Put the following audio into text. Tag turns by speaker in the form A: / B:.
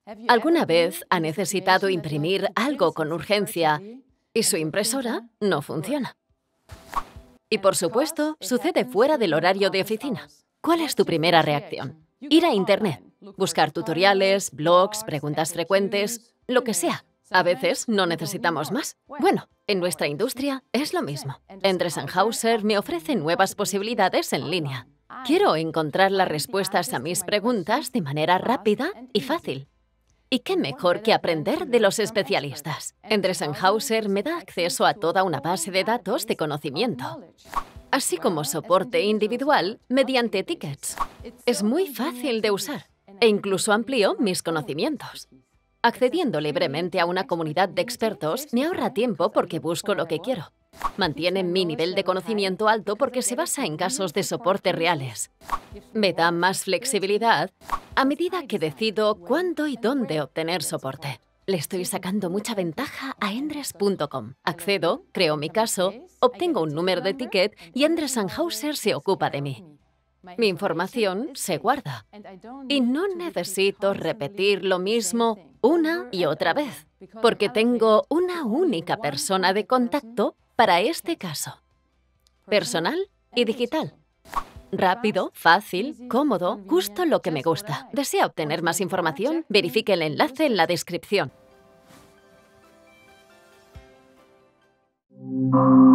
A: ¿Alguna vez ha necesitado imprimir algo con urgencia y su impresora no funciona? Y por supuesto, sucede fuera del horario de oficina. ¿Cuál es tu primera reacción? Ir a Internet, buscar tutoriales, blogs, preguntas frecuentes, lo que sea. A veces no necesitamos más. Bueno, en nuestra industria es lo mismo. Endress & Hauser me ofrece nuevas posibilidades en línea. Quiero encontrar las respuestas a mis preguntas de manera rápida y fácil. ¿Y qué mejor que aprender de los especialistas? Endress & Hauser me da acceso a toda una base de datos de conocimiento, así como soporte individual mediante tickets. Es muy fácil de usar e incluso amplío mis conocimientos. Accediendo libremente a una comunidad de expertos me ahorra tiempo porque busco lo que quiero. Mantiene mi nivel de conocimiento alto porque se basa en casos de soporte reales. Me da más flexibilidad a medida que decido cuándo y dónde obtener soporte. Le estoy sacando mucha ventaja a Endress.com. Accedo, creo mi caso, obtengo un número de ticket y Endress & Hauser se ocupa de mí. Mi información se guarda y no necesito repetir lo mismo una y otra vez, porque tengo una única persona de contacto para este caso. Personal y digital. Rápido, fácil, cómodo, justo lo que me gusta. ¿Desea obtener más información? Verifique el enlace en la descripción.